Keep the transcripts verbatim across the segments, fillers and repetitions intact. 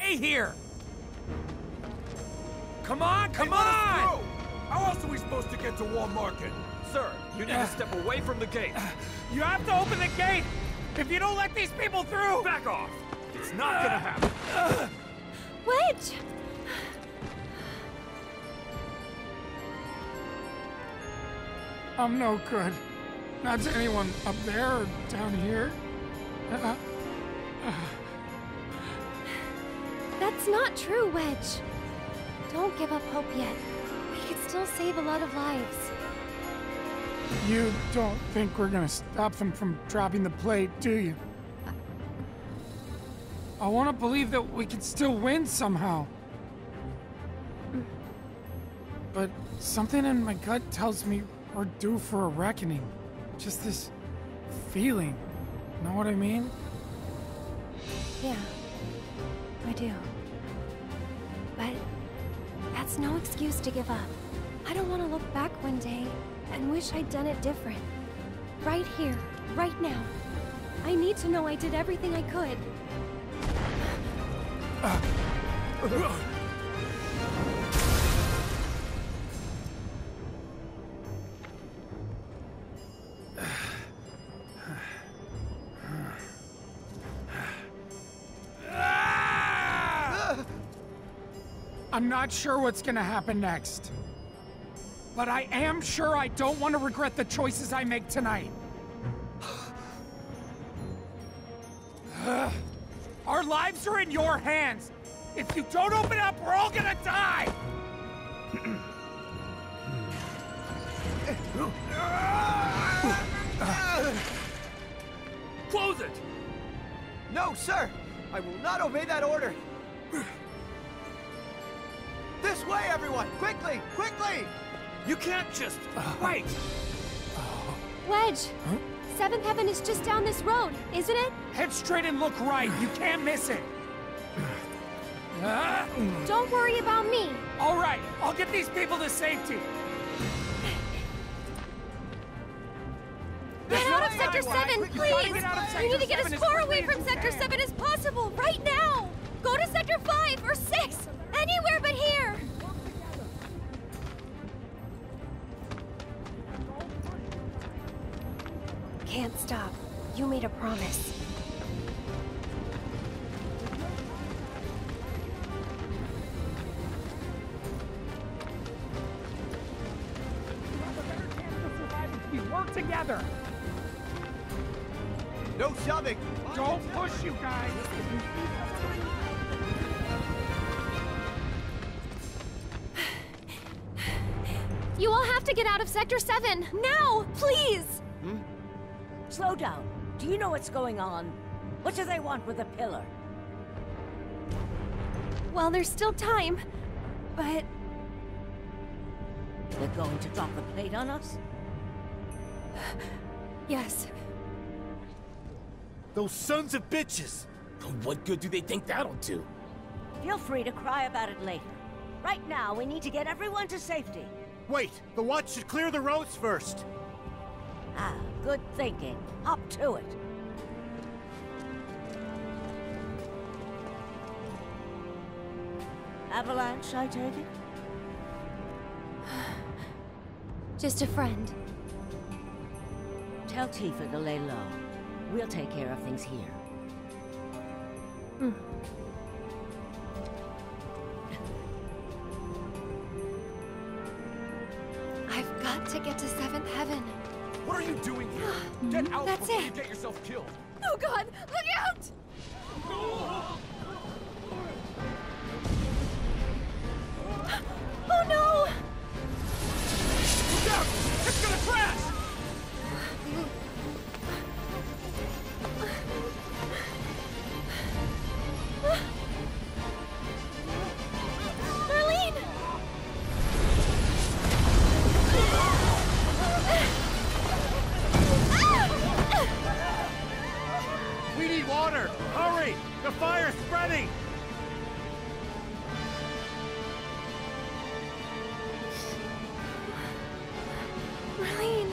stay here! Come on, come Hey, let us on! through! How else are we supposed to get to Wall Market? Sir, you need to step away from the gate. You have to open the gate! If you don't let these people through! Back off! It's not gonna happen. Wedge! I'm no good. Not to anyone up there or down here. Uh, uh. That's not true, Wedge. Don't give up hope yet. We could still save a lot of lives. You don't think we're gonna stop them from dropping the plate, do you? I want to believe that we can still win somehow. But something in my gut tells me we're due for a reckoning. Just this feeling. Know what I mean? Yeah, I do. But that's no excuse to give up. I don't want to look back one day and wish I'd done it different. Right here, right now. I need to know I did everything I could. Uh. I'm not sure what's gonna happen next. But I am sure I don't want to regret the choices I make tonight. Our lives are in your hands. If you don't open up, we're all gonna die! Close it! No, sir! I will not obey that order! This way, everyone! Quickly! Quickly! You can't just... wait! Wedge! Huh? Seventh Heaven is just down this road, isn't it? Head straight and look right. You can't miss it. Uh, Don't worry about me. All right, I'll get these people to safety. Get out of Sector seven, please! We need to get as far away from Sector seven as possible, right now! Go to Sector five or six! Anywhere but here! Can't stop. You made a promise. We work together. No shoving. Don't push, you guys. You all have to get out of Sector seven now, please. Hmm? Slow down. Do you know what's going on? What do they want with the pillar? Well, there's still time, but... They're going to drop the plate on us? Yes. Those sons of bitches! What good do they think that'll do? Feel free to cry about it later. Right now, we need to get everyone to safety. Wait! The watch should clear the roads first! Ah, good thinking. Up to it. Avalanche, I take it? Just a friend. Tell Tifa to lay low. We'll take care of things here. Hmm. I've got to get to Seventh Heaven. What are you doing here? Get out That's before it. you get yourself killed. Oh God, look out! Oh no! Look out! It's gonna crash! Marlene! We need water! Hurry! The fire's spreading! Marlene!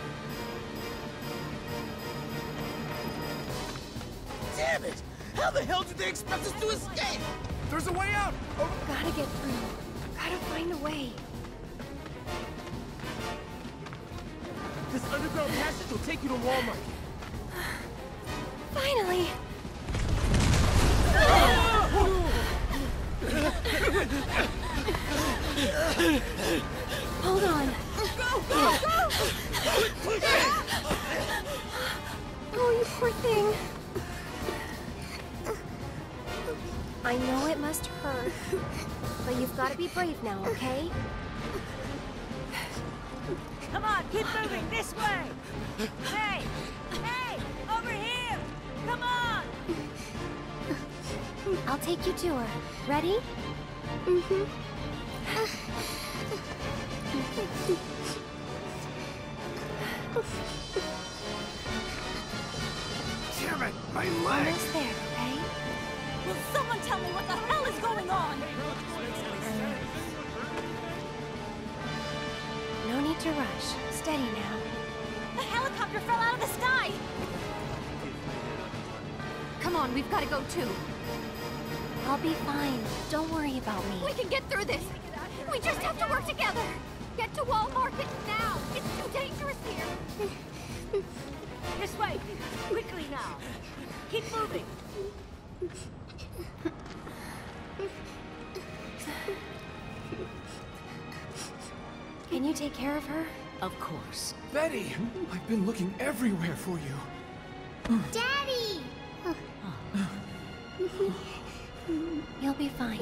Damn it! How the hell hell do they expect us to escape? There's a way out! Oh. Gotta get through. Gotta find a way. This underground passage will take you to Walmart. Finally! Hold on. Go, go, go! Oh, you poor thing. I know it must hurt, but you've got to be brave now, okay? Come on, keep moving this way! Hey! Hey! Over here! Come on! I'll take you to her. Ready? Mm-hmm. Damn it! My leg! Almost there, okay? Will someone tell me what the hell is going on? No need to rush. Steady now. The helicopter fell out of the sky! Come on, we've got to go too. I'll be fine. Don't worry about me. We can get through this. We just have to work together. Get to Wall Market now. It's too dangerous here. This way! Quickly now! Keep moving! Can you take care of her? Of course. Betty! I've been looking everywhere for you. Daddy! You'll be fine.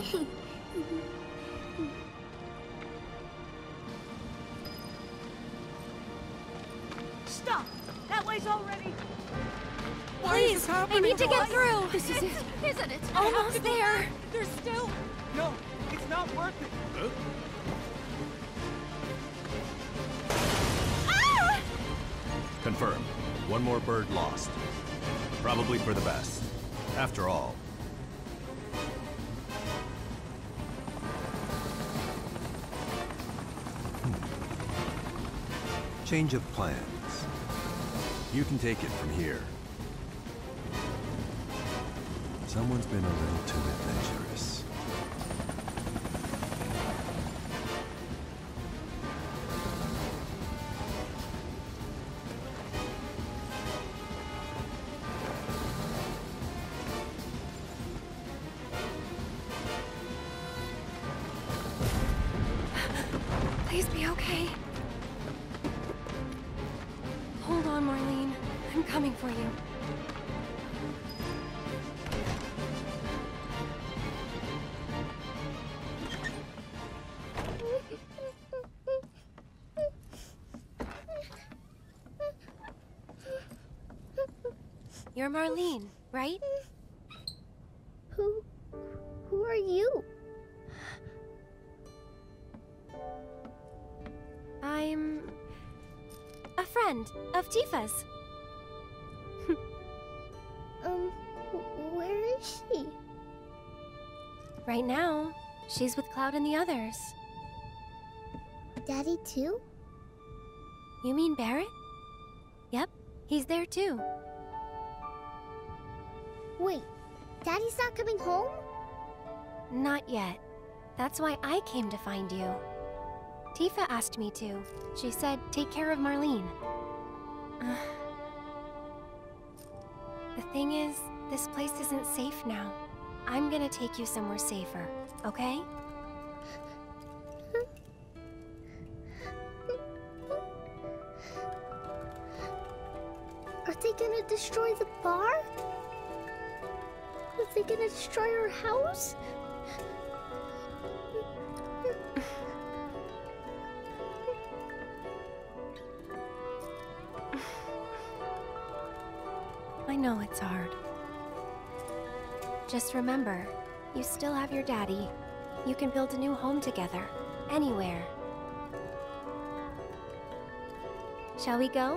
Stop! That way's already... Please, I need to get through. This is it, isn't it? Almost there. There's still... No, it's not worth it. Ah! Confirmed. One more bird lost. Probably for the best. After all. Hmm. Change of plans. You can take it from here. Someone's been a little too adventurous. Please be okay. Hold on, Marlene. I'm coming for you. You're Marlene, right? Who... who are you? I'm... a friend of Tifa's. Um, wh- where is she? Right now, she's with Cloud and the others. Daddy too? You mean Barrett? Yep, he's there too. Wait, Daddy's not coming home? Not yet. That's why I came to find you. Tifa asked me to. She said, take care of Marlene. Uh, the thing is, this place isn't safe now. I'm gonna take you somewhere safer, okay? Are they gonna destroy the bar? Are they gonna destroy our house? I know it's hard. Just remember, you still have your daddy. You can build a new home together, anywhere. Shall we go?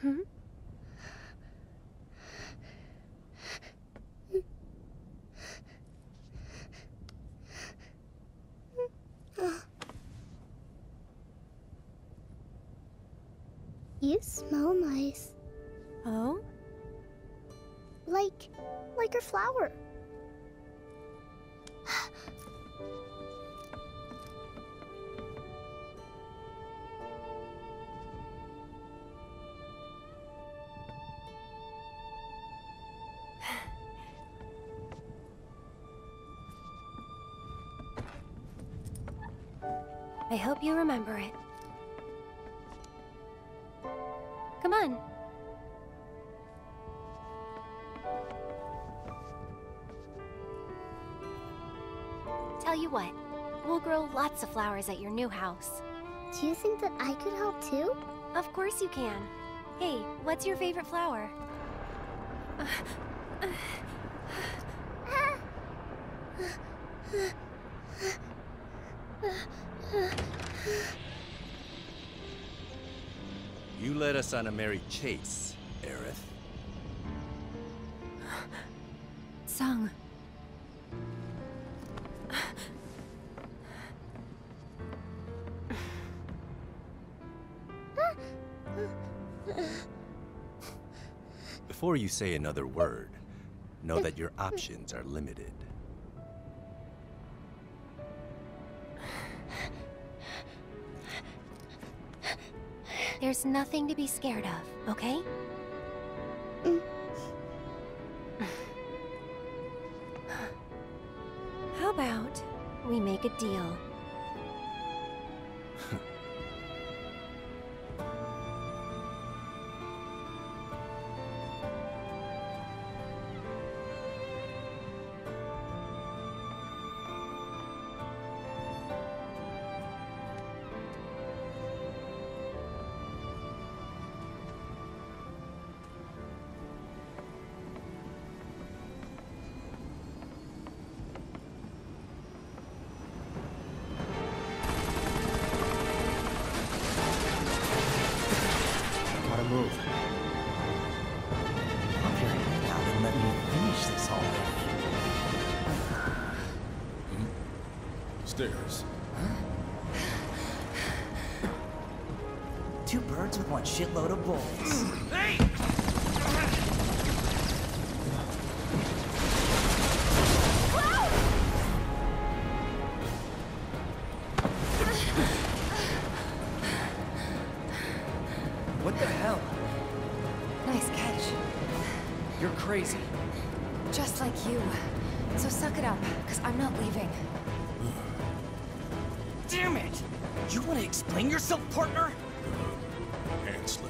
Hmm? You smell nice. Oh? Like, like a flower. I hope you remember it. Come on. Tell you what, we'll grow lots of flowers at your new house. Do you think that I could help too? Of course you can. Hey, what's your favorite flower? You led us on a merry chase, Aerith. Sung. Before you say another word, know that your options are limited. There's nothing to be scared of, okay? Mm. How about we make a deal? Move. Okay, now then let me finish this already. Hmm? Stairs. Two birds with one shitload of bullets. Hey! What the hell? Nice catch. You're crazy. Just like you. So suck it up, because I'm not leaving. Damn it! You want to explain yourself, partner? Hand slip.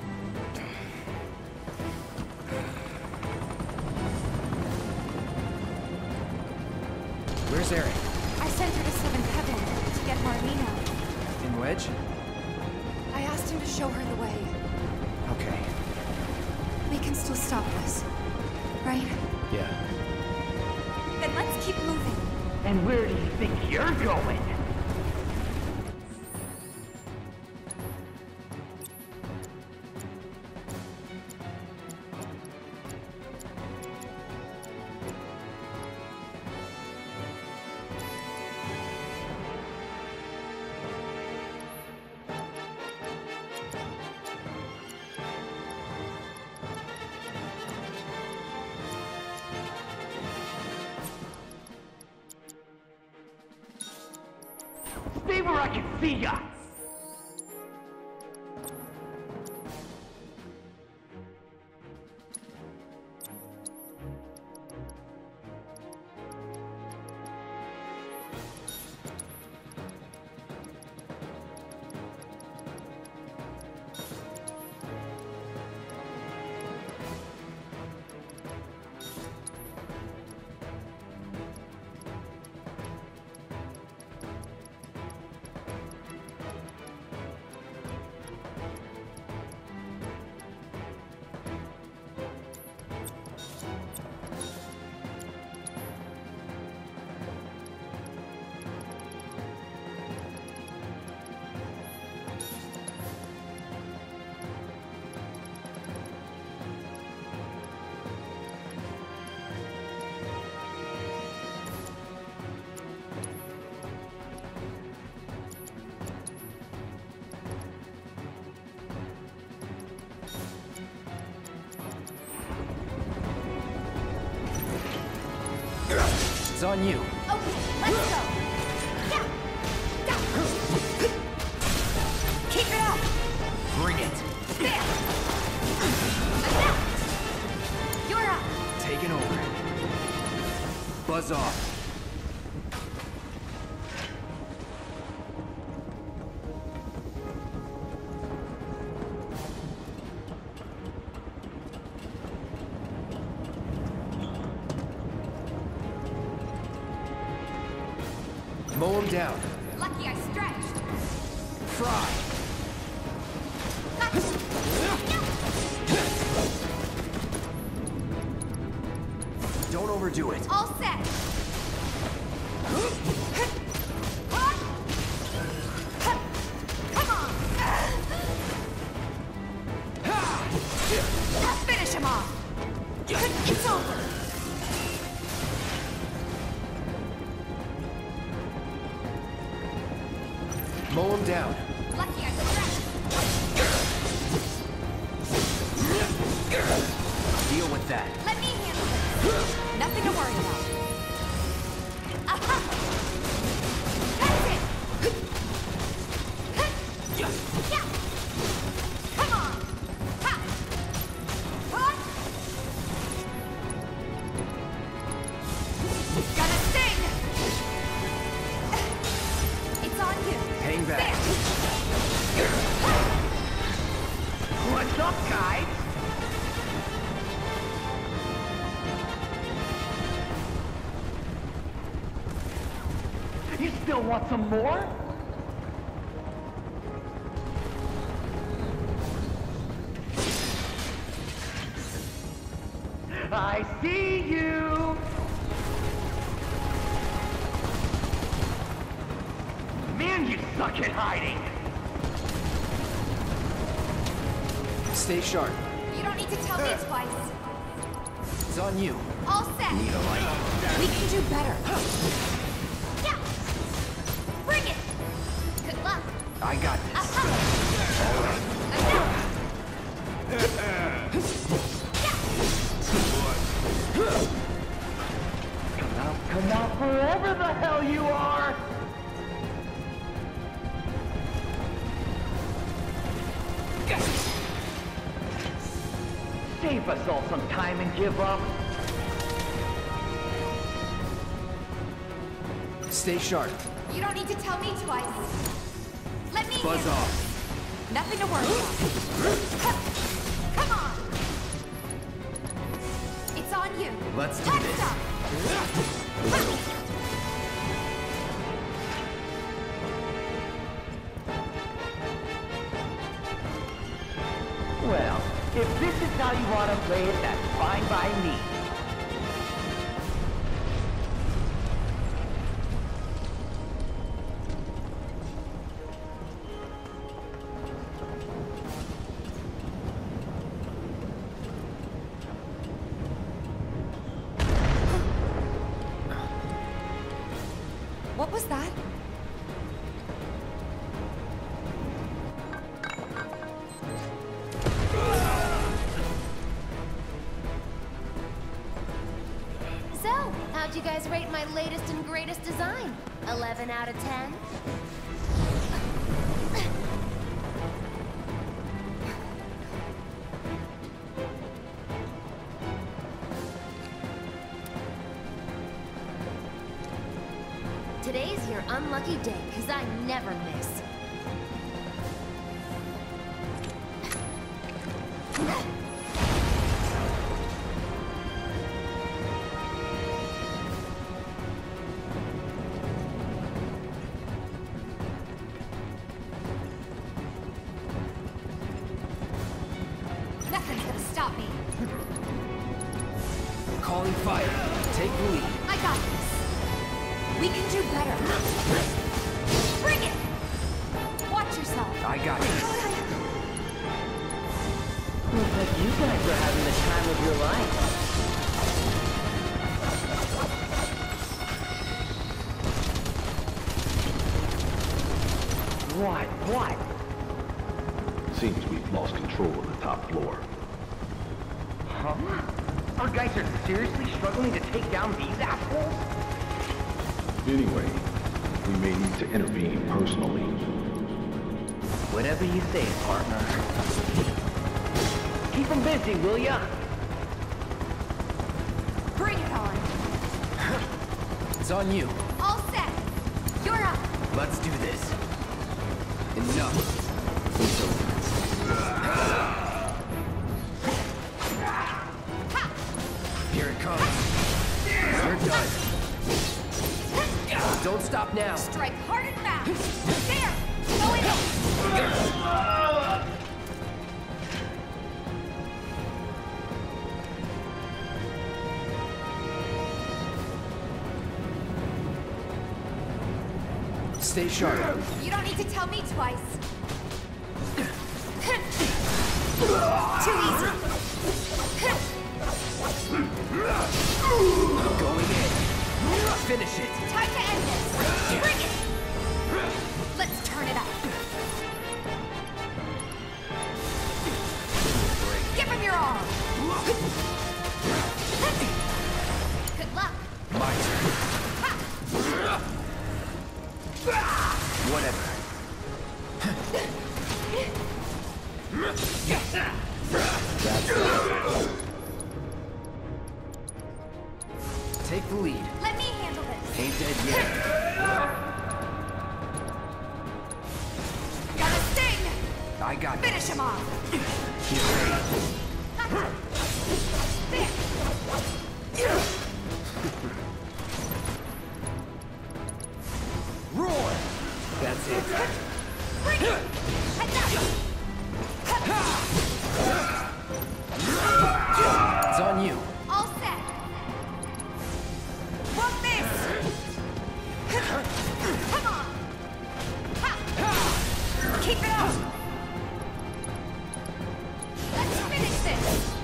Where's Aerith? I sent her to Seventh Heaven to get Marlene out. In Wedge? I asked him to show her the way. Okay. We can still stop this, right? Yeah. Then let's keep moving. And where do you think you're going? Stay where I can see ya! It's on you. Okay, let's go. Yeah. Keep it up! Bring it. There. Enough. You're up. Taking over. Buzz off. Mow him down. Lucky I stretched. Fry. Don't overdo it. All set. Come on. Finish him off. It's over. Mow him down. Lucky I stretched. Deal with that. Let me handle this. Nothing to worry about. Aha! That's it! Yeah! Come on! Ha! Huh? Gonna sting! It's on you. Hang back. There. What's up, guys? You still want some more? I see you! Man, you suck at hiding! Stay sharp. You don't need to tell me twice. It's on you. All set. Need a light? We can do better. Yeah. Bring it. Good luck. I got this. Uh-huh. All right. Come out, come out, wherever the hell you are! Save us all some time and give up. Stay sharp. You don't need to tell me twice. Let me Buzz handle off. it. Nothing to worry about. Come on. It's on you. Let's do Hot this. stuff. Well, if this is how you want to play it, that's fine by me. What was that? So, how'd you guys rate my latest and greatest design? eleven out of ten? Today's your unlucky day, because I never miss. Nothing's gonna stop me. Calling fire. Take the lead. I got this. We can do better. Bring it! Watch yourself. I got this. Looks like you guys are having the time of your life. What? What? Seems we've lost control of the top floor. Huh? Our guys are seriously struggling to take down these assholes? Anyway, we may need to intervene personally. Whatever you say, partner. Keep them busy, will ya? Bring it on. It's on you. All set. You're up. Let's do this. Enough. It's over. Here it comes. You're done. Don't stop now. Strike hard and fast. There. Go in. Stay sharp. You don't need to tell me twice. Too easy. Going in. Finish it. Time to end this. Bring it. Let's turn it up. Give him your all. Good luck. My turn. Whatever. That's it. Take the lead. Let me handle this. Ain't dead yet. Got a sting. I got this. Finish him off. Get ready. There. Roar! That's it. Bring it. Heads up. It's on you. All set. Want this? Come on. Keep it up. Let's finish this.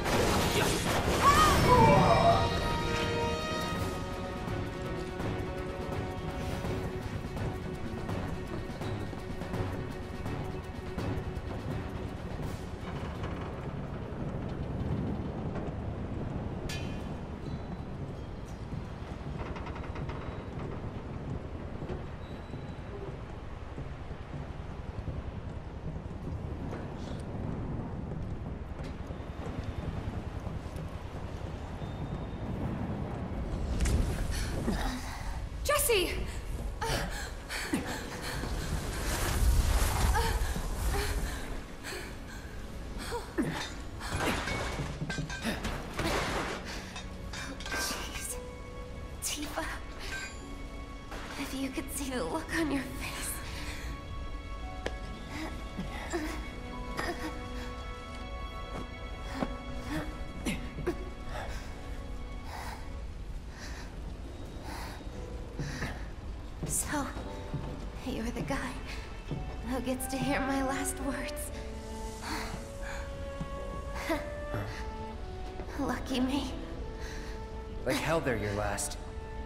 Jesse! Jeez. Tifa. If you could see the look on your face. So, you're the guy who gets to hear my last words. Lucky me. Like hell they're your last.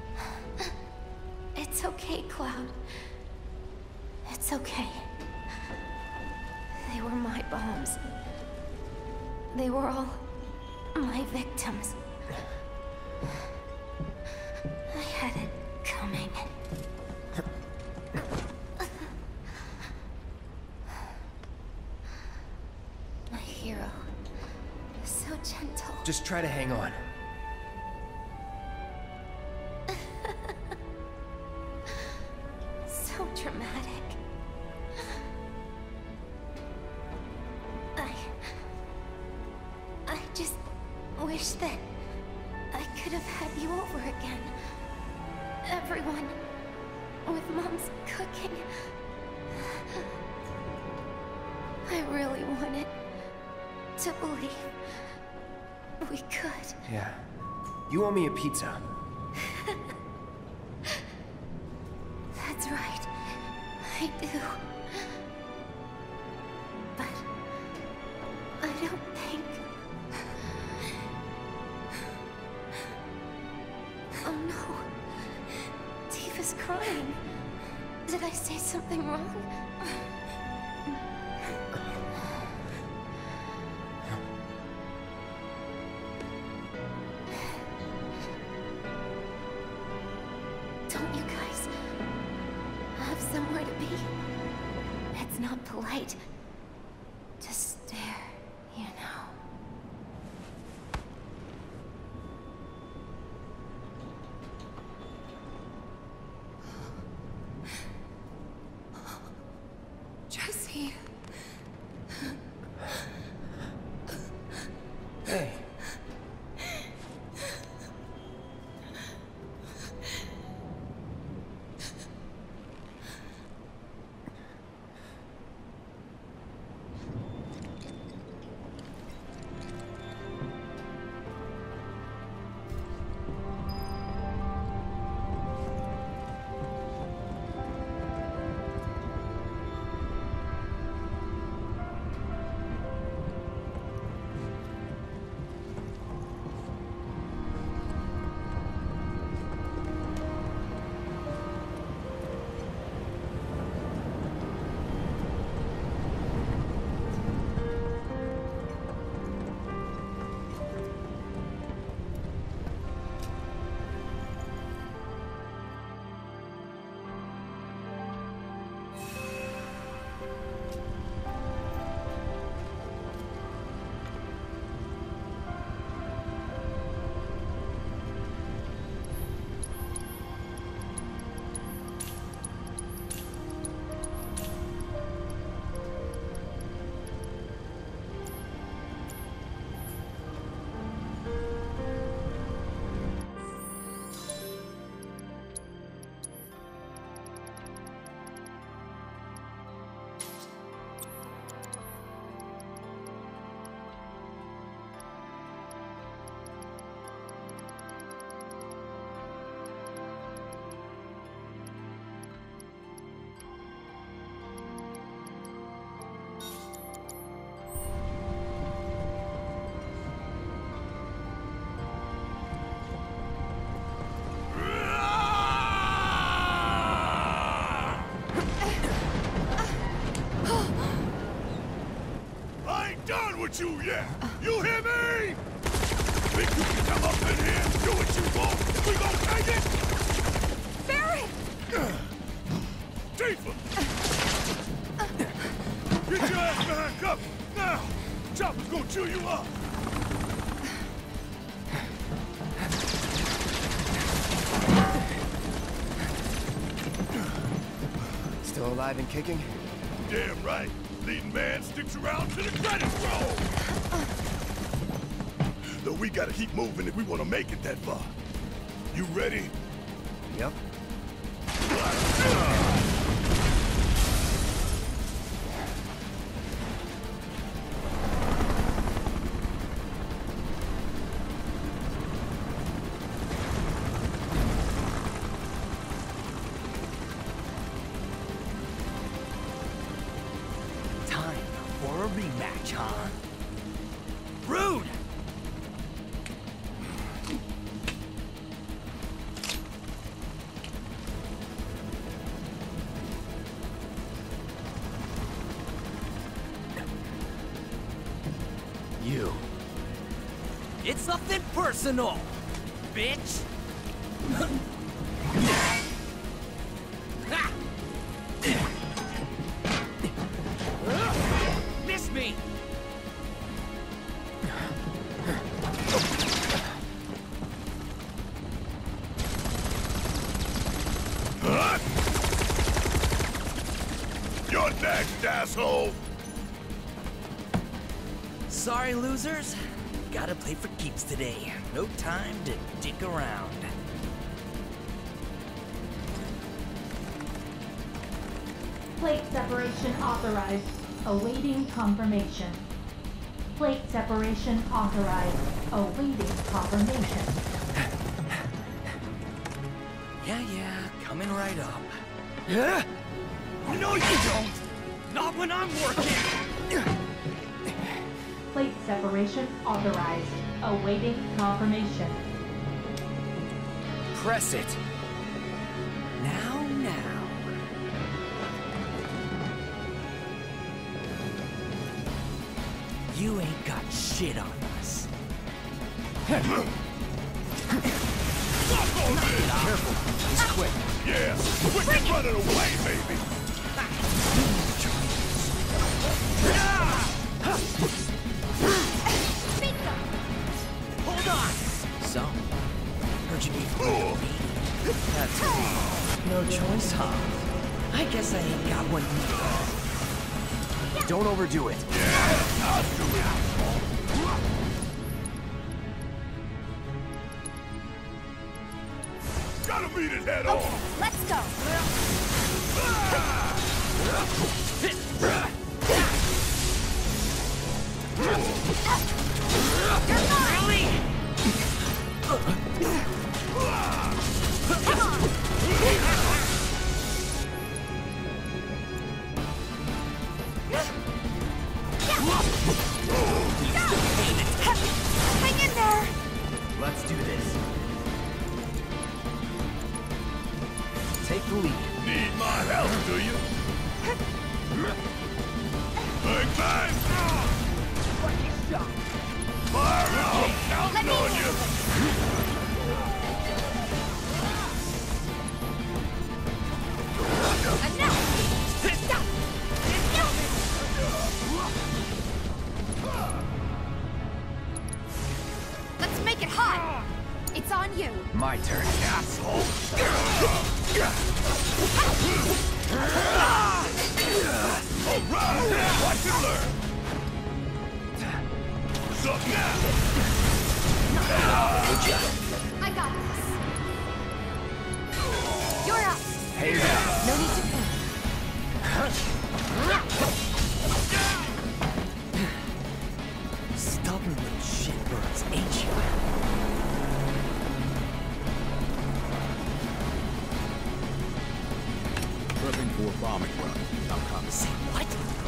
It's okay, Cloud. It's okay. They were my bombs. They were all my victims. I had it coming. My hero. So gentle. Just try to hang on. So dramatic. I... I just wish that I could have had you over again. Everyone with Mom's cooking. I really wanted to believe we could. Yeah. You owe me a pizza. That's right. I do. But I don't think... Oh no. Tifa's crying. Did I say something wrong? Don't you guys not polite to stare, you know. Jesse. Hey. with you yet. You hear me? Think you can come up in here and do what you want? We gon' take it? Barrett! Tifa! Get your ass behind cover! Now! Chopper's gonna chew you up! Still alive and kicking? Damn right. Leading man sticks around to the credits roll. Though we gotta keep moving if we wanna make it that far. You ready? Yep. Rematch, huh? Rude! You. It's nothing personal, bitch! Miss me! Huh? You're next, asshole! Sorry, losers. Gotta play for keeps today. No time to dick around. Plate separation authorized. Awaiting confirmation. Plate separation authorized. Awaiting confirmation. Yeah, yeah, coming right up. Yeah? No, you don't! Not when I'm working! Plate separation authorized. Awaiting confirmation. Press it. Now, now. You ain't got shit on us. Fuck on this! Careful, he's quick. Yeah, quick and running away, baby! Hold on! So, heard you need me. That's no choice, huh? I guess I ain't got one either. Don't overdo it. Yeah, I'll do it. Gotta beat it head on. Okay, let's go. You're mine. Really? Come on. Hang in there. Let's do this. Take the lead. Need my help, do you? Big bang! Lucky shot. Fire out! Counting on you! Enough. Stop. Let's make it hot. It's on you. My turn, asshole. All right! Watch and learn! What's up now? Good job. I got this. You're up. Hey now. No need to think. Stubborn little shitbirds, ain't you? Prepping for a bombing run. I'm coming. Say what?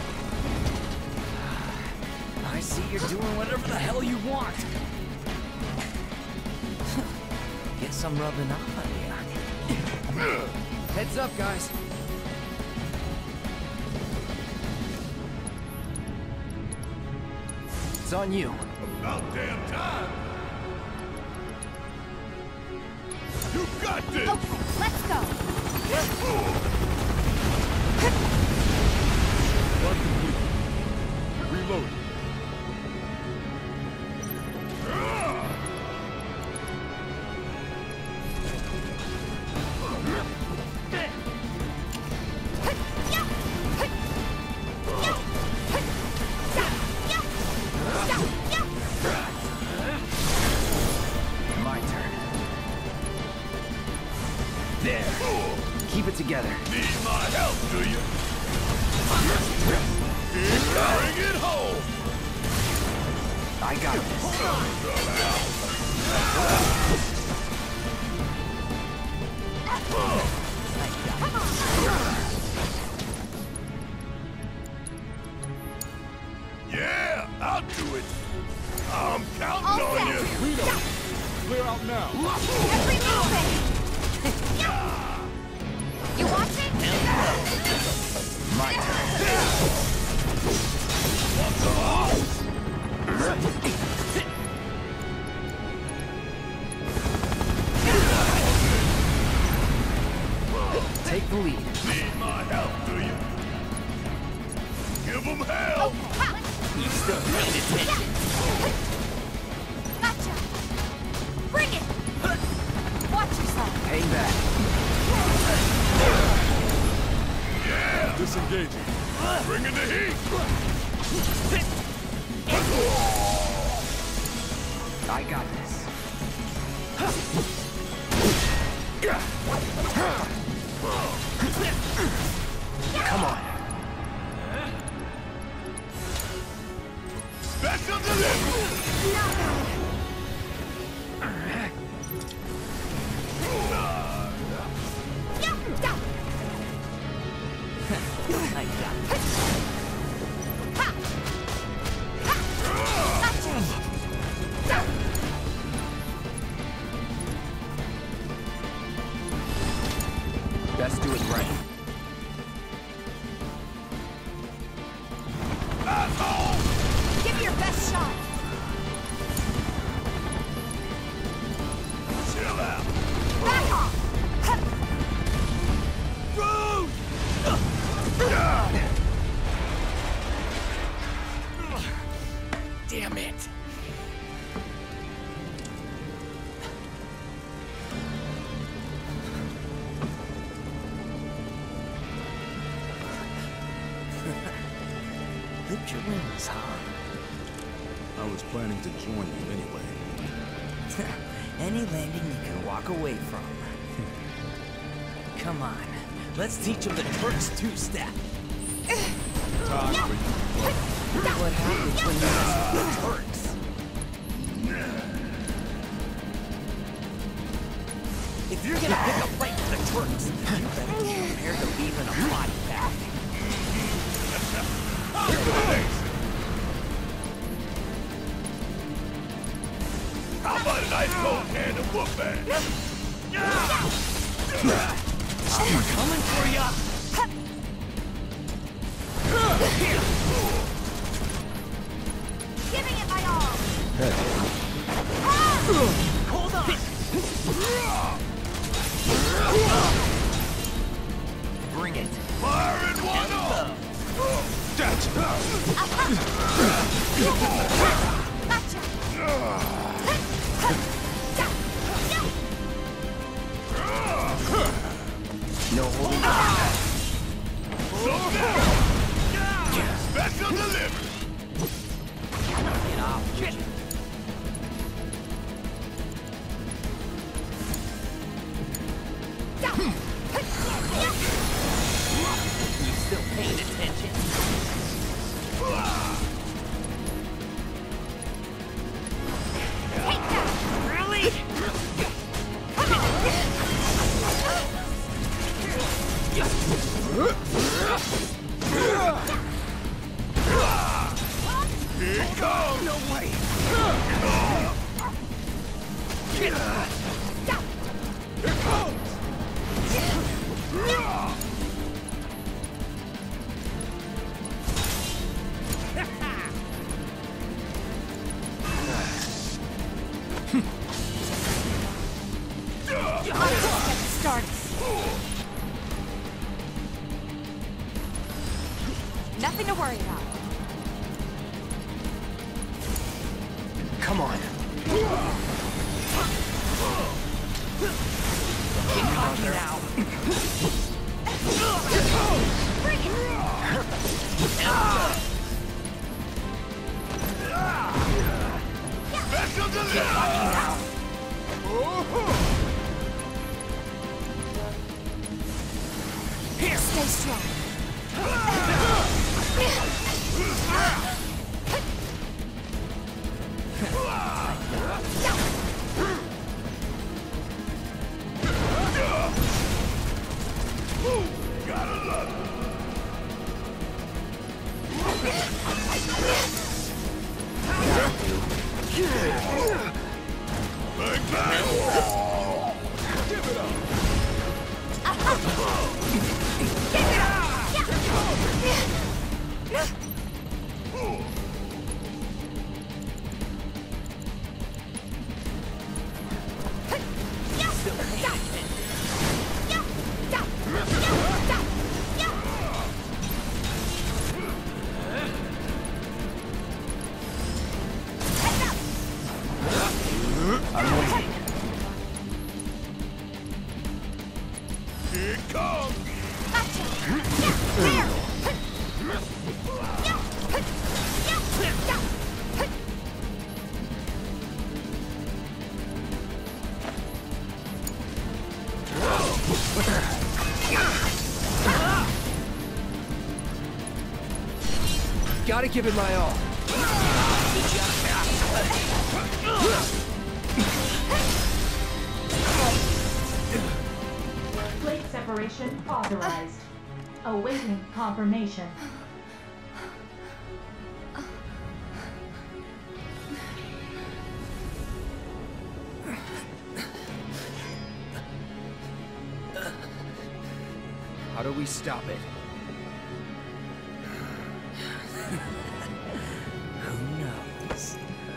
I see you're doing whatever the hell you want. Guess I'm rubbing off on you. Heads up, guys. It's on you. About damn time! You got this! Okay, let's go. Run complete. Reload. My turn. There. Keep it together. Need my help, do you? Bring it home! I got this. Yeah, I'll do it. I'm counting All on set. you. Reno, Clear out now. every movement. You want it? My turn. Take the lead. Need my help, do you? Give them hell! You still paying attention? Gotcha. Bring it. Watch yourself. Hang back. Yeah! Disengaging. Bringing the heat! I got this. Come on. Special delivery! I got this. Best do it right. spread your wings, huh? I was planning to join you anyway. Any landing you can walk away from. Come on, let's teach him the Turks two-step. Time for you. What happens when you mess with the Turks? If you're gonna pick a fight with the Turks, you better be prepared to leave in a body bag. How about a nice cold hand of whoop-bang? I'm coming for ya! Giving it my all! Hold on! Bring it! Fire in one up! Gotcha! No holding back! Special delivery! Get off, would you? You still paying attention? Take that! Really? Here it comes! No way! Here it comes! Start. Nothing to worry about. Come on. Get cocky now. Bring it! Special delivery! Get cocky now. Here, stay strong. Gotta love it! Bang, bang! Give it up! I'm waiting. Here it comes! There! Gotta give it my all. Blade separation authorized. Awaiting confirmation. How do we stop it? Who knows?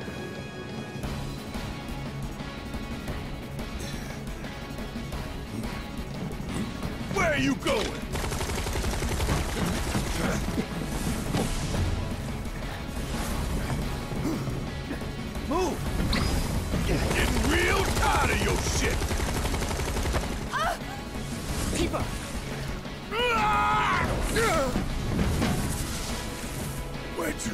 Where are you going? Move! Getting real tired of your shit! Tifa! Wedge!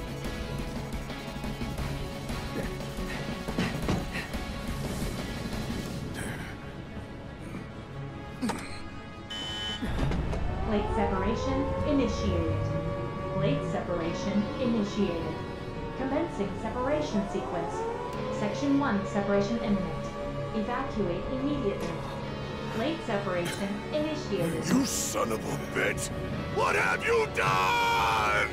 Blade separation initiated. Blade separation initiated. Commencing separation sequence. Section one separation imminent. Evacuate immediately. Blade separation initiated. You son of a bitch! What have you done?!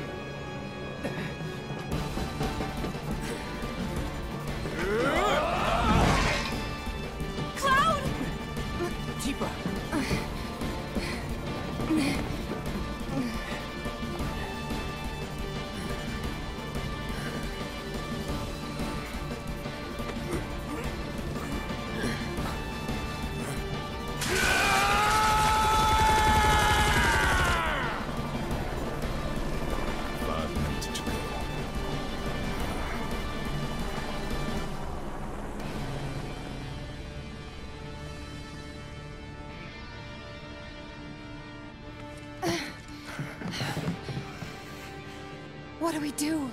Cloud! Tifa! What do we do?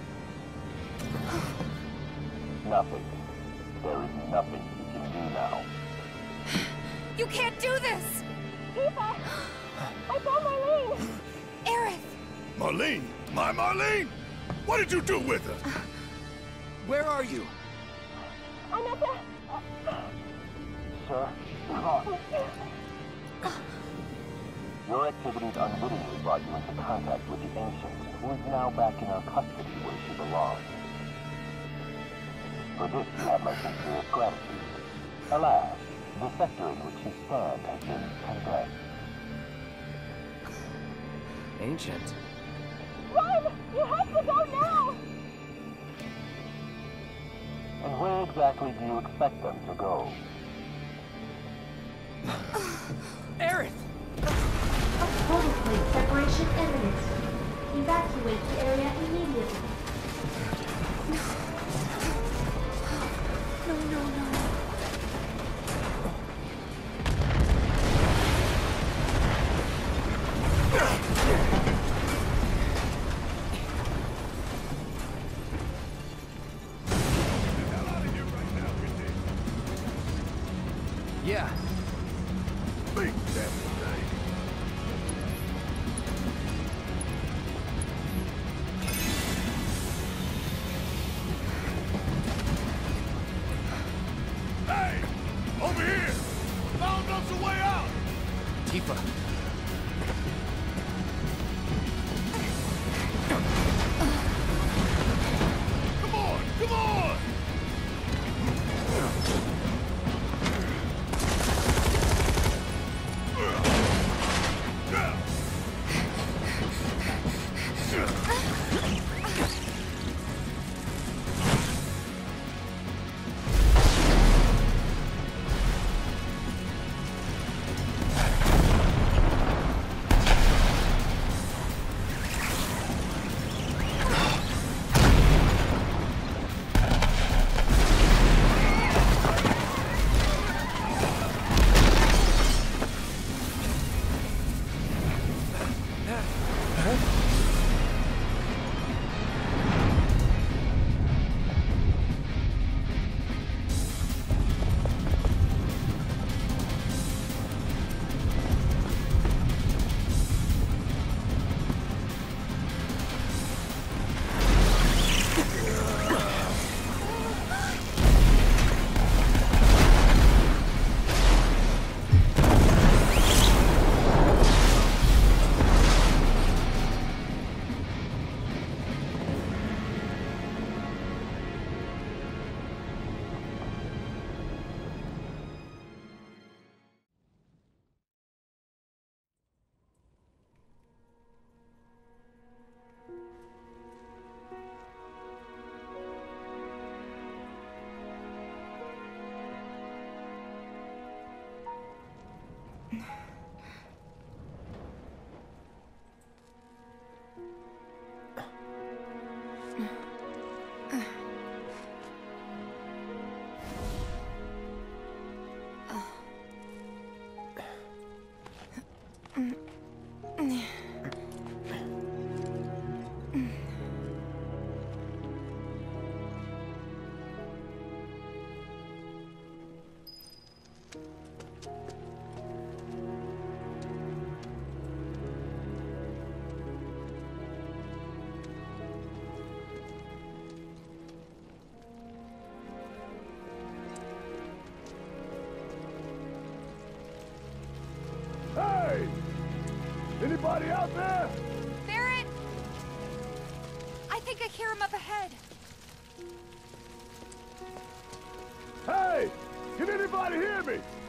Nothing. There is nothing you can do now. You can't do this! Tifa! I found Marlene! Aerith! Marlene? My Marlene? What did you do with her? Where are you? I'm at the... Sir, come. Your activities unwittingly brought you into contact with the Ancient, who is now back in her custody where she belongs. For this you have my sincerest gratitude. Alas, the sector in which you stand has been condemned. Ancient? Run! You have to go now! And where exactly do you expect them to go? Aerith! Total blade separation imminent. Evacuate the area immediately. No, no, no. Yeah. Big damn thing. Hey! Over here! Found us a way out! Tifa. Come on! Come on! Anybody out there? Barrett! I think I hear him up ahead. Hey! Can anybody hear me?